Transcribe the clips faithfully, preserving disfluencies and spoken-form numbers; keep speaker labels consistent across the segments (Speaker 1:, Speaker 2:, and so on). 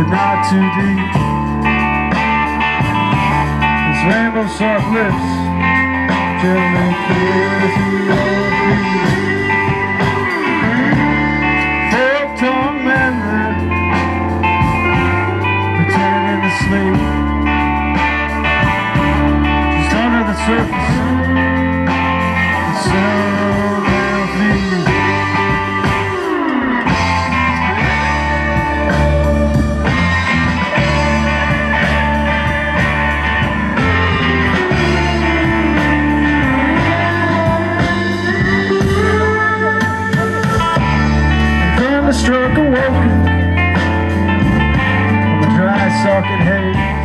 Speaker 1: but not too deep. His rainbow sharp lips gently kiss your feet. Fork-tongued men pretending to sleep just under the surface. So they'll flee. Struck awoken from a dry socket haze.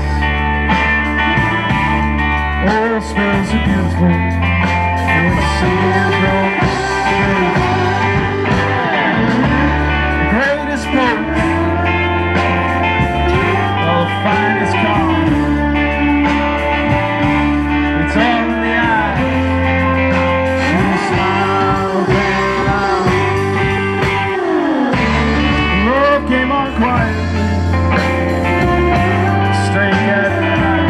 Speaker 1: Oil smells are beautiful when the sea from space. The greatest boat, the finest car. It's all in the eyes. She smiles and came on quietly, straight at the night,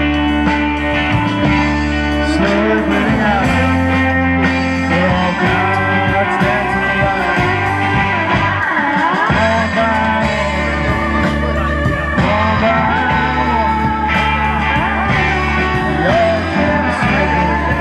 Speaker 1: slowly bleeding out. We're all gods dancing alive. One by one, one by one, we all can see it.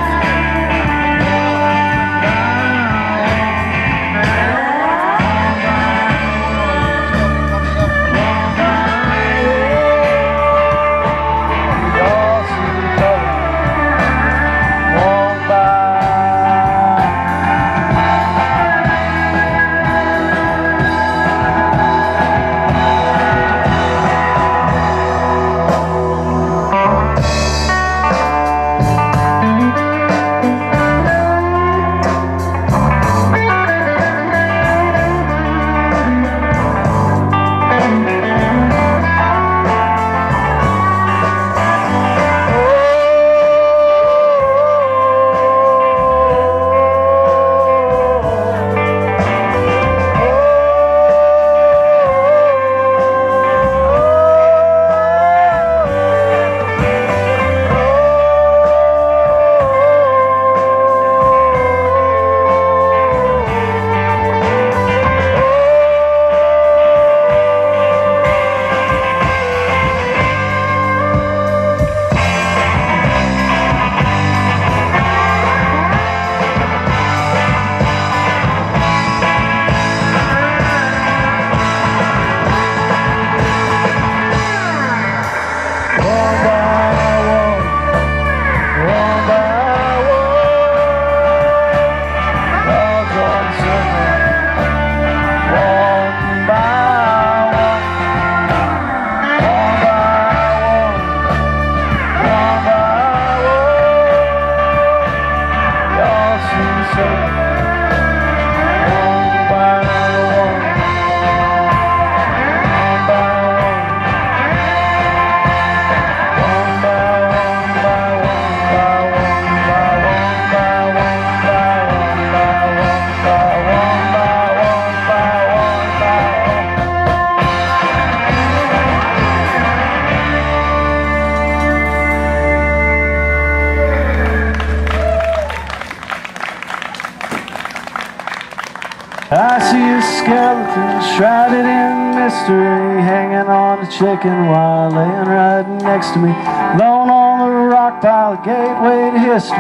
Speaker 2: I see a skeleton shrouded in mystery, hanging on a chicken while laying right next to me, alone on the rock pile, gateway to history.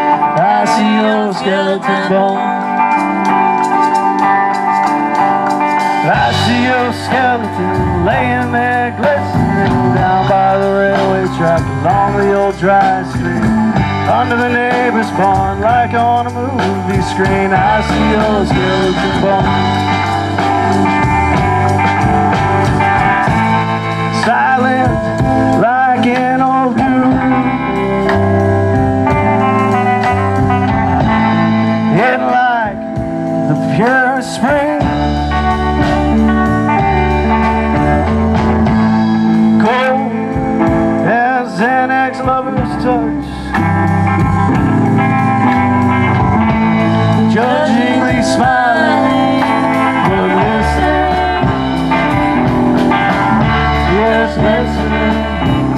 Speaker 2: I see your skeleton bone. I see your skeleton laying there glistening down by the railway track, along the old dry stream, under the neighbor's barn, like on a movie screen. I see your skeleton bone. Silent like an old groove, hidden like the pure spring, cold as an ex-lover's touch, judgingly smiling, but just listening.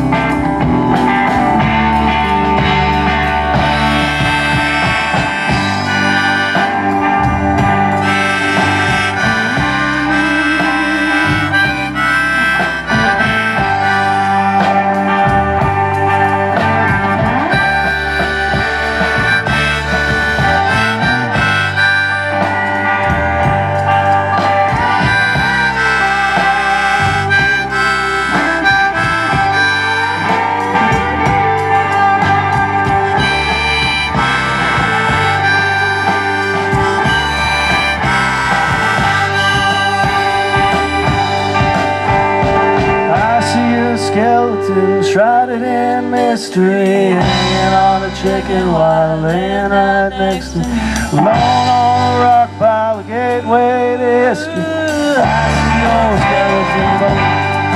Speaker 2: Skeleton shrouded in mystery, hanging on a chicken while laying right next to me, alone on a rock by the gateway to history. I see those skeleton bones.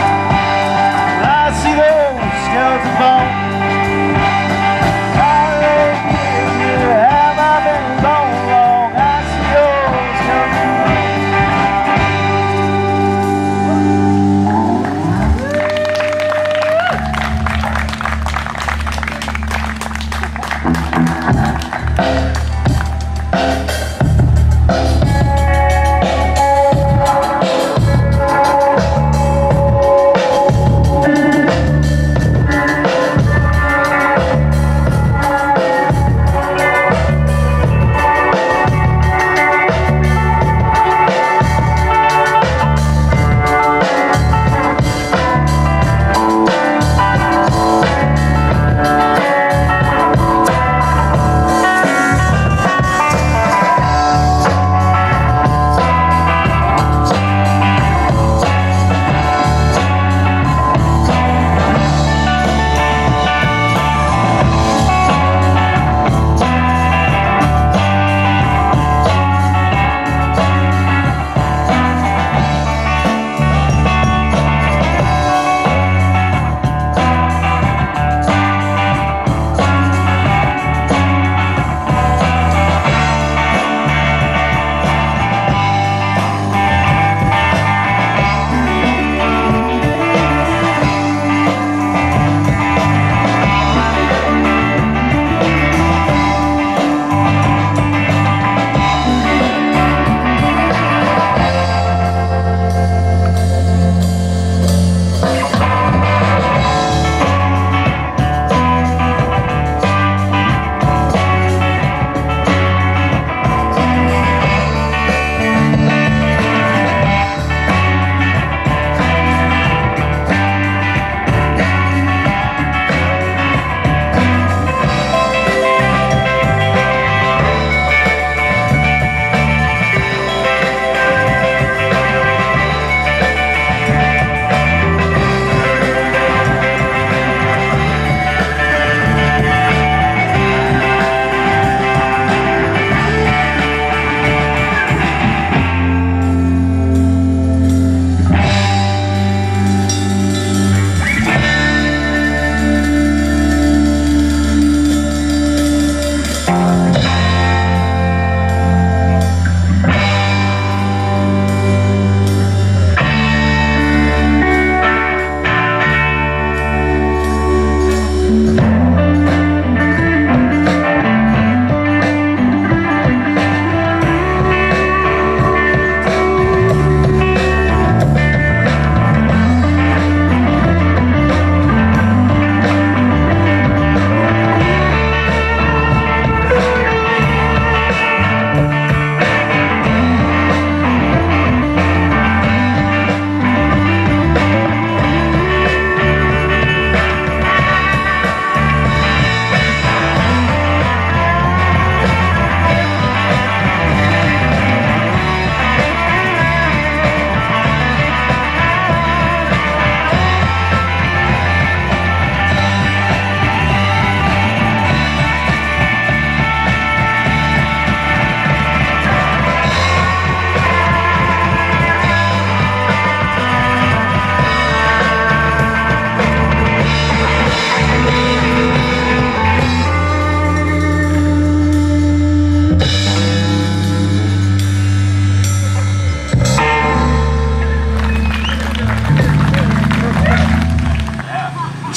Speaker 2: I see those skeleton bones. How they get here? Have I been alone long? I see those skeleton bones.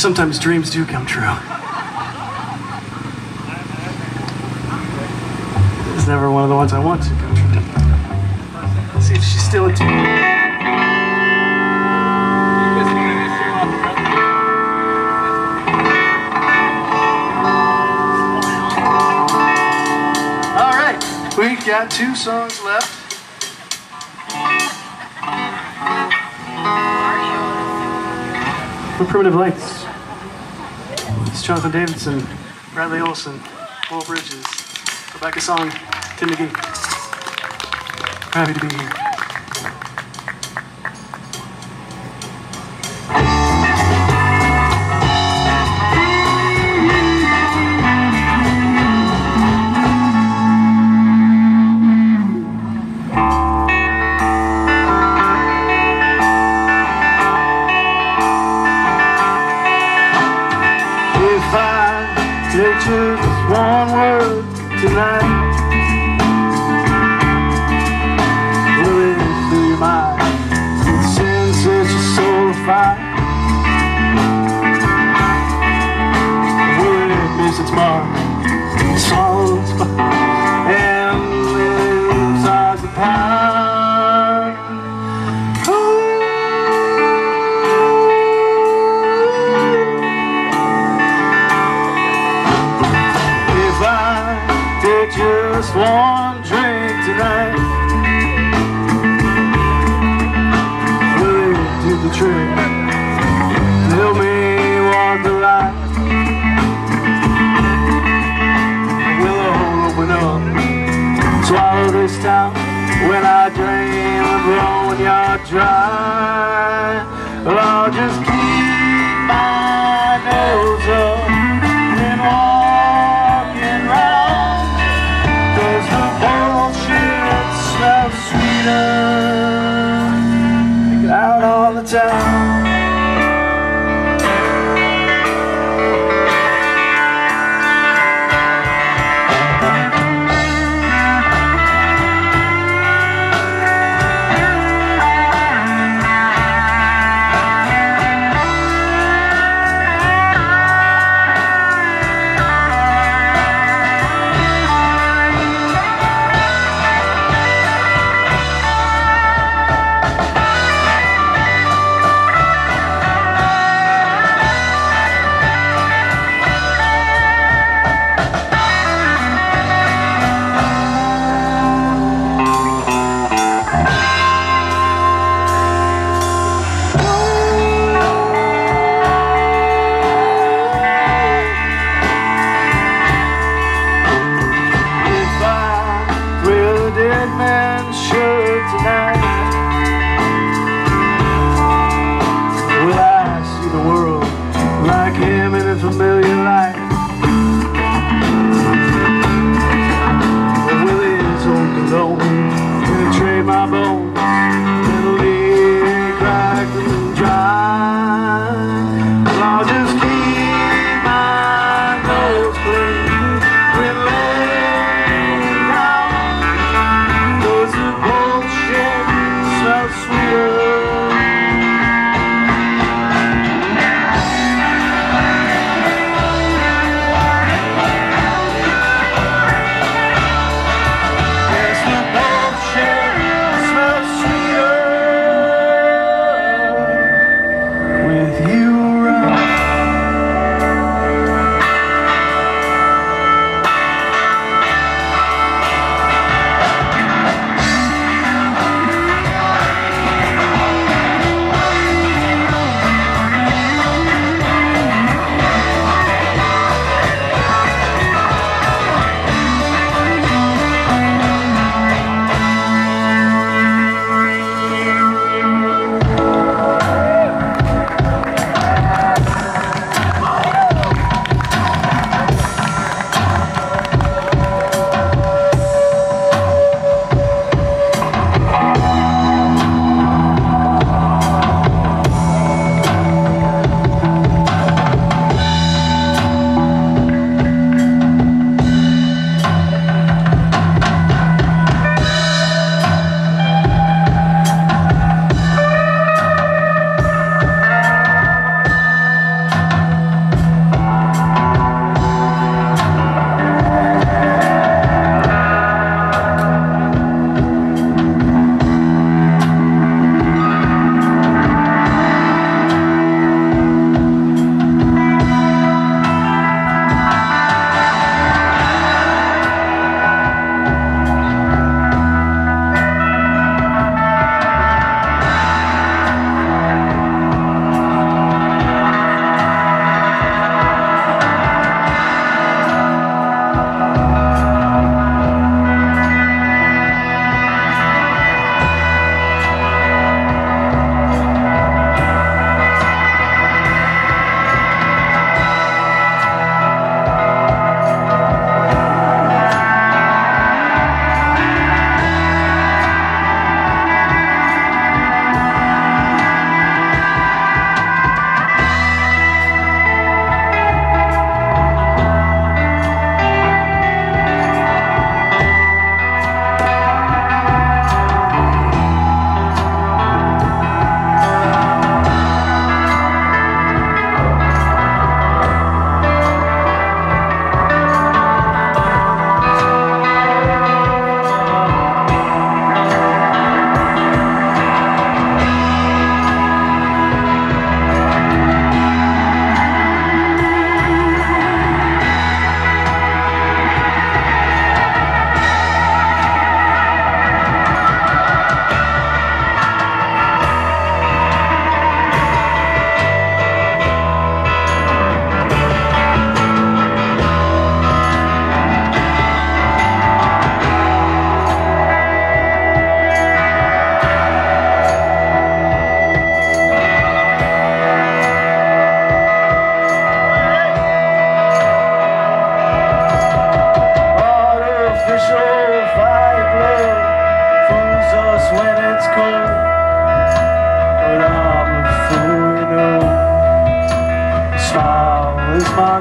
Speaker 2: sometimes dreams do come true. It's never one of the ones I want to come true. Let's see if she's still in tune. All right, we got two songs left. For Primitive Lights. It's Jonny Davidson, Bradley Olson, Will Bridges, Rebekah Songer, Tim McGee. Happy to be here. Take just one word tonight. Will it fill your mind with sin such a soul of fire? Will it miss its mark, swallow its fire, and live size of power? Just one drink tonight. Will it do the trick? Help me walk the line. Will I open up, swallow this town? When I dream of blowing your dry, well, I'll just keep my nose up and walking round. Out on the town.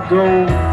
Speaker 2: gold.